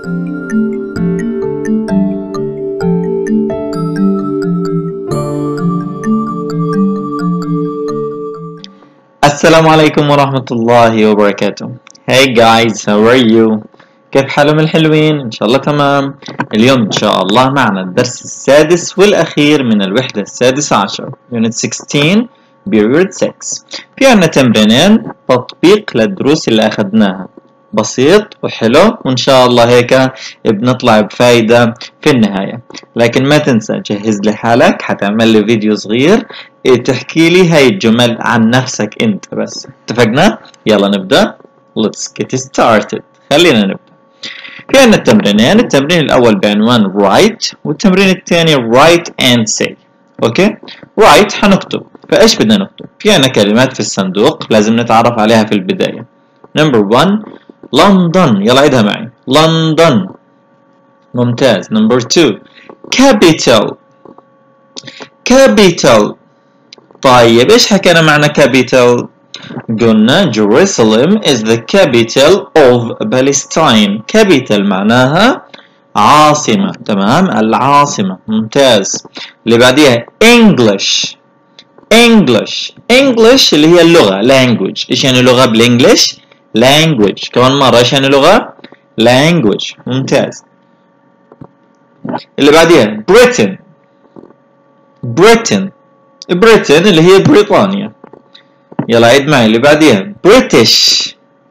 السلام عليكم ورحمة الله وبركاته. Hey guys, how are you? كيف حالهم الحلوين؟ إن شاء الله تمام. اليوم إن شاء الله معنا الدرس السادس والأخير من الوحدة السادسة عشر Unit 16 Period 6. في عنا تمرينين تطبيق للدروس اللي أخذناها، بسيط وحلو، وإن شاء الله هيك بنطلع بفايدة في النهاية. لكن ما تنسى جهز لي حالك، حتعمل لي فيديو صغير تحكي لي هاي الجمل عن نفسك أنت بس. اتفقنا؟ يلا نبدأ. Let's get started. خلينا نبدأ. في عنا التمرينين، التمرين الأول بعنوان write والتمرين الثاني write and say. أوكي؟ write حنكتب، فإيش بدنا نكتب؟ في عنا كلمات في الصندوق لازم نتعرف عليها في البداية. Number 1 London، يلا عيدها معي. London. ممتاز. Number 2 capital. capital. طيب إيش حكينا معنى capital؟ قلنا Jerusalem is the capital of Palestine. capital معناها عاصمة، تمام؟ العاصمة. ممتاز. اللي بعديها English. English. English اللي هي اللغة، language. إيش يعني لغة بالإنجليش؟ language. كمان مرة إيش يعني لغة؟ language. ممتاز. اللي بعديها Britain. Britain. Britain اللي هي بريطانيا. يلا عيد معي اللي بعديها British.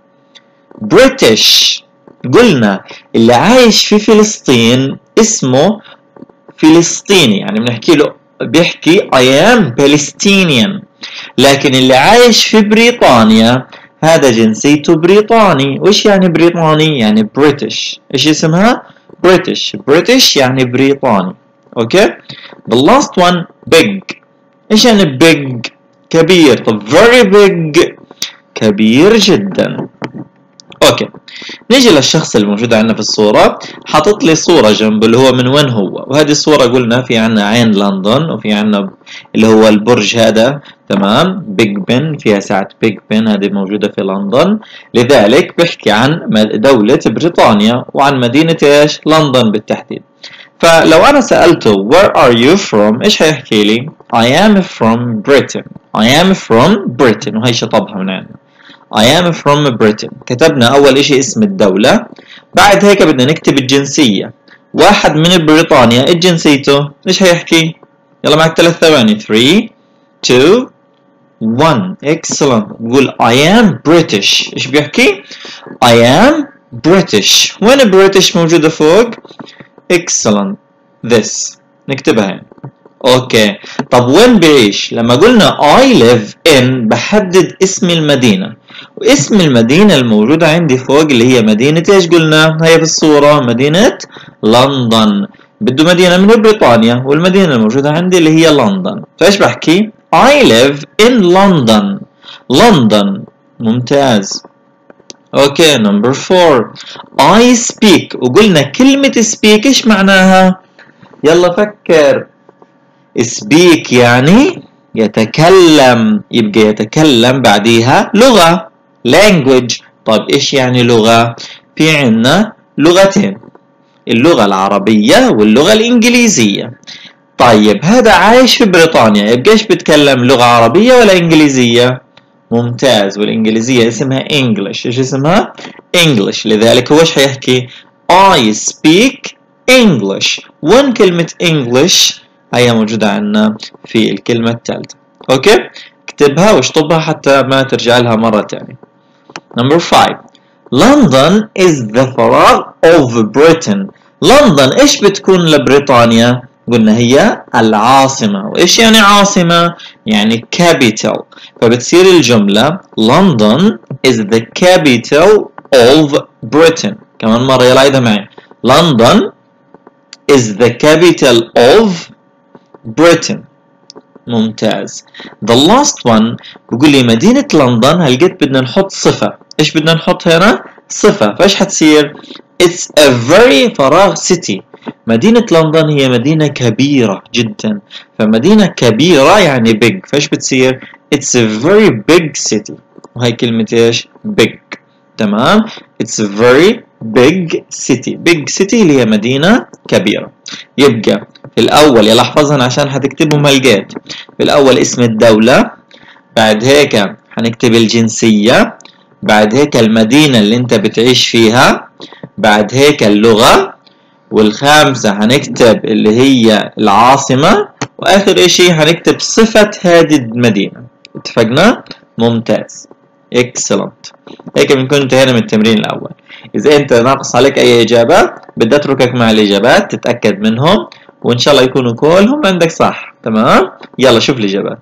British. قلنا اللي عايش في فلسطين اسمه فلسطيني، يعني بنحكي له بيحكي I am Palestinian. لكن اللي عايش في بريطانيا هذا جنسيته بريطاني. وإيش يعني بريطاني؟ يعني British. إيش اسمها؟ British. British يعني بريطاني. أوكي؟ The last one big. إيش يعني big؟ كبير. طب very big كبير جدا. اوكي، نيجي للشخص الموجود عندنا في الصورة. حاطط لي صورة جنبه اللي هو من وين هو، وهذه الصورة قلنا في عندنا عين لندن، وفي عندنا اللي هو البرج هذا، تمام؟ بيج بن، فيها ساعة بيج بن، هذه موجودة في لندن. لذلك بحكي عن دولة بريطانيا وعن مدينة ايش؟ لندن بالتحديد. فلو أنا سألته where are you from إيش هيحكي لي؟ I am from Britain. I am from Britain، وهي شطبها من عندنا. I am from Britain. كتبنا أول إشي اسم الدولة، بعد هيك بدنا نكتب الجنسية. واحد من بريطانيا إيش جنسيته؟ إيش هيحكي؟ يلا معك 3 ثواني. 3 2 1. Excellent. قول I am British. إيش بيحكي؟ I am British. وين British موجودة فوق؟ Excellent. This نكتبها هنا. اوكي، طب وين بعيش؟ لما قلنا I live in بحدد اسم المدينة، واسم المدينة الموجودة عندي فوق اللي هي مدينة ايش قلنا؟ هي في الصورة مدينة لندن. بده مدينة من بريطانيا، والمدينة الموجودة عندي اللي هي لندن، فايش بحكي؟ I live in London. لندن. ممتاز. اوكي. Number 4 I speak. وقلنا كلمة speak ايش معناها؟ يلا فكر. speak يعني يتكلم، يبقى يتكلم بعديها لغة language. طيب ايش يعني لغة؟ في عنا لغتين، اللغة العربية واللغة الإنجليزية. طيب هذا عايش في بريطانيا، يبقى ايش بيتكلم؟ لغة عربية ولا إنجليزية؟ ممتاز. والإنجليزية اسمها English. ايش اسمها؟ English. لذلك هو ايش حيحكي؟ I speak English. وين كلمة English؟ هي موجودة عندنا في الكلمة الثالثة. اوكي؟ اكتبها واشطبها حتى ما ترجع لها مرة ثانية. Number 5 London is the فراغ of Britain. لندن ايش بتكون لبريطانيا؟ قلنا هي العاصمة. وايش يعني عاصمة؟ يعني capital. فبتصير الجملة London is the capital of Britain. كمان مرة يلا عيدها معي. London is the capital of Britain. ممتاز. The last one بقول لي مدينة لندن، هلقيت بدنا نحط صفة. ايش بدنا نحط هنا؟ صفة. فايش حتصير؟ It's a very فراغ city. مدينة لندن هي مدينة كبيرة جدا، فمدينة كبيرة يعني big. فايش بتصير؟ It's a very big city. وهي كلمة ايش؟ big. تمام؟ It's a very big city. big city اللي هي مدينة كبيرة. يبقى في الأول يلا احفظها عشان هتكتبهم ملقات. في الأول اسم الدولة، بعد هيك هنكتب الجنسية، بعد هيك المدينة اللي انت بتعيش فيها، بعد هيك اللغة، والخامسة هنكتب اللي هي العاصمة، وآخر اشي هنكتب صفة هذه المدينة. اتفقنا؟ ممتاز. excellent. هيك بنكون انتهينا من التمرين الأول. إذا أنت ناقص عليك أي إجابات بدي أتركك مع الإجابات تتأكد منهم، وإن شاء الله يكونوا كلهم عندك صح. تمام؟ يلا شوف الإجابات.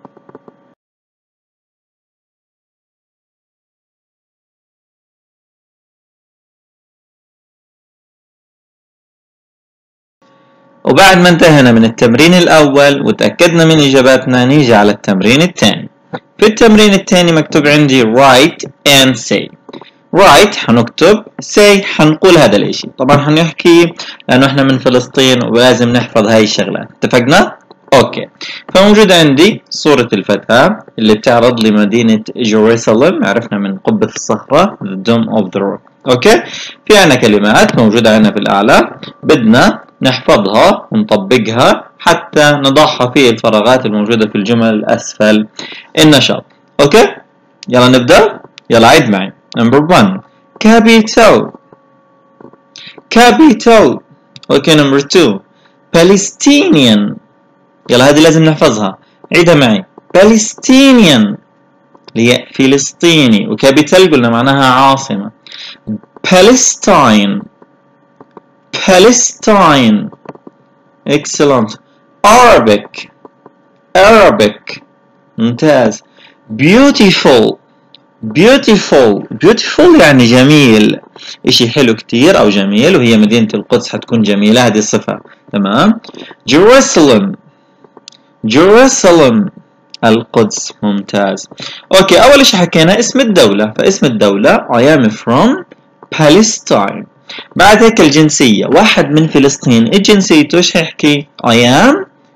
وبعد ما انتهينا من التمرين الأول وتأكدنا من إجاباتنا نيجي على التمرين الثاني. في التمرين الثاني مكتوب عندي write and say. write حنكتب، say حنقول هذا الاشي. طبعا حنحكي لأنه احنا من فلسطين ولازم نحفظ هاي الشغلات. اتفقنا؟ اوكي. فموجود عندي صورة الفتاة اللي بتعرض لي مدينة جيروسالم، عرفنا من قبة الصخرة the dome of the rock. اوكي. في عنا كلمات موجودة عنا في الأعلى بدنا نحفظها ونطبقها حتى نضعها في الفراغات الموجودة في الجمل الأسفل النشاط. اوكي. يلا نبدأ. يلا عيد معي. Number 1 capital. capital. اوكي. Number 2 Palestinian. يلا هذه لازم نحفظها. عيدها معي. Palestinian اللي هي فلسطيني، وكابيتال قلنا معناها عاصمة. Palestine. Palestine. Excellent. Arabic. Arabic. ممتاز. Beautiful. beautiful. beautiful يعني جميل، اشي حلو كتير او جميل، وهي مدينة القدس حتكون جميلة، هذه الصفة. تمام. Jerusalem. Jerusalem القدس. ممتاز. اوكي. اول اشي حكينا اسم الدولة، فاسم الدولة I am from Palestine. بعد هيك الجنسية، واحد من فلسطين، الجنسيته ايش حيحكي؟ I am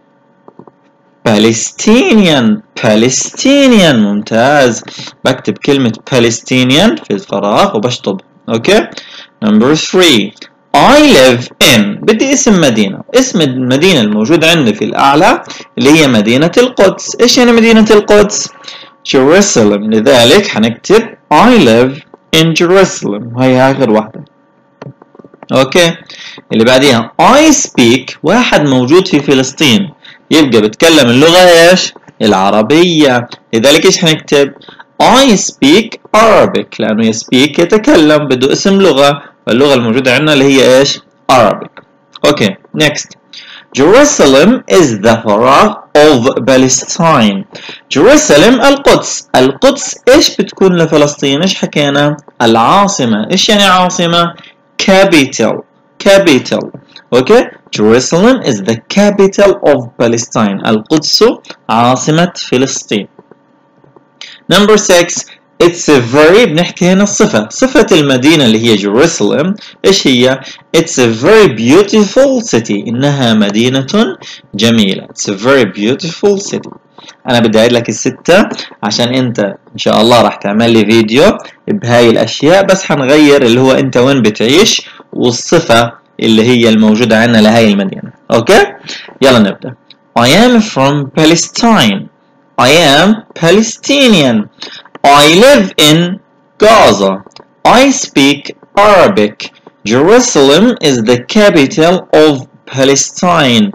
Palestinian. Palestinian. ممتاز. بكتب كلمة Palestinian في الفراغ وبشطب. اوكي. Number 3 I live in. بدي اسم مدينة. اسم المدينة الموجود عندي في الأعلى اللي هي مدينة القدس. ايش يعني مدينة القدس؟ Jerusalem. لذلك حنكتب I live in Jerusalem. هاي آخر واحدة. اوكي. اللي بعديها I speak. واحد موجود في فلسطين يبقى بتكلم اللغة ايش؟ العربية. لذلك ايش حنكتب؟ I speak Arabic، لأنه speak يتكلم، بده اسم لغة، فاللغة الموجودة عندنا اللي هي ايش؟ Arabic. اوكي. next Jerusalem is the فراغ of Palestine. Jerusalem القدس. القدس ايش بتكون لفلسطين؟ ايش حكينا؟ العاصمة. ايش يعني عاصمة؟ capital. capital. اوكي. Jerusalem is the capital of Palestine. القدس عاصمة فلسطين. Number 6 it's a very. بنحكي هنا الصفة، صفة المدينة اللي هي Jerusalem ايش هي؟ it's a very beautiful city. انها مدينة جميلة. it's a very beautiful city. انا بدي اعيد لك الستة عشان انت ان شاء الله راح تعمل لي فيديو بهاي الاشياء، بس حنغير اللي هو انت وين بتعيش والصفة اللي هي الموجودة عندنا لهاي المدينة. اوكي. يلا نبدأ. I am from Palestine. I am Palestinian. I live in Gaza. I speak Arabic. Jerusalem is the capital of Palestine.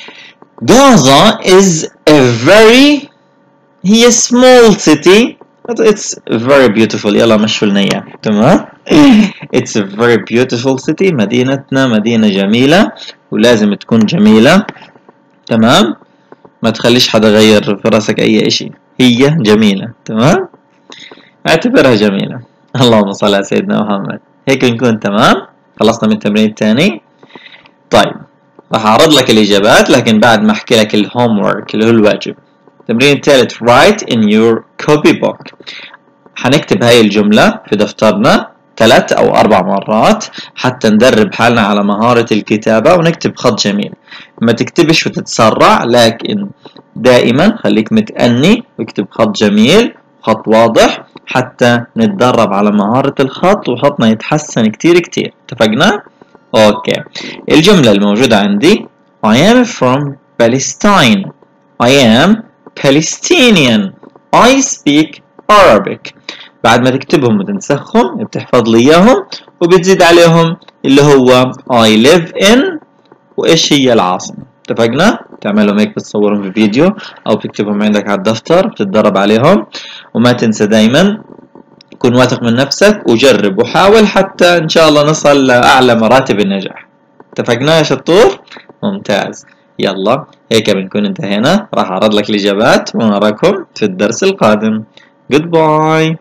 Gaza is a very هي small city but it's very beautiful. يلا مشوا لنا اياه. تمام. It's a very beautiful city. مدينتنا مدينة جميلة ولازم تكون جميلة. تمام. ما تخليش حدا غير في راسك اي اشي، هي جميلة. تمام. اعتبرها جميلة. اللهم صل على سيدنا محمد. هيك نكون تمام. خلصنا من التمرين الثاني. طيب راح اعرض لك الاجابات لكن بعد ما احكي لك الهوم ورك اللي هو الواجب. التمرين الثالث write in your copybook. حنكتب هاي الجملة في دفترنا 3 أو 4 مرات حتى ندرب حالنا على مهارة الكتابة ونكتب خط جميل. ما تكتبش وتتسرع، لكن دائما خليك متأني واكتب خط جميل، خط واضح، حتى نتدرب على مهارة الخط وخطنا يتحسن كتير كتير. اتفقنا؟ اوكي. الجملة الموجودة عندي I am from Palestine. I am Palestinian. I speak Arabic. بعد ما تكتبهم وتنسخهم بتحفظ لي اياهم وبتزيد عليهم اللي هو I live in وايش هي العاصمة. اتفقنا؟ تعملهم هيك بتصورهم في فيديو او بتكتبهم عندك على الدفتر بتتدرب عليهم. وما تنسى دايما كن واثق من نفسك وجرب وحاول حتى ان شاء الله نصل لاعلى مراتب النجاح. اتفقنا يا شطور؟ ممتاز. يلا هيك بنكون انتهينا. راح اعرض لك الاجابات ونراكم في الدرس القادم. Goodbye.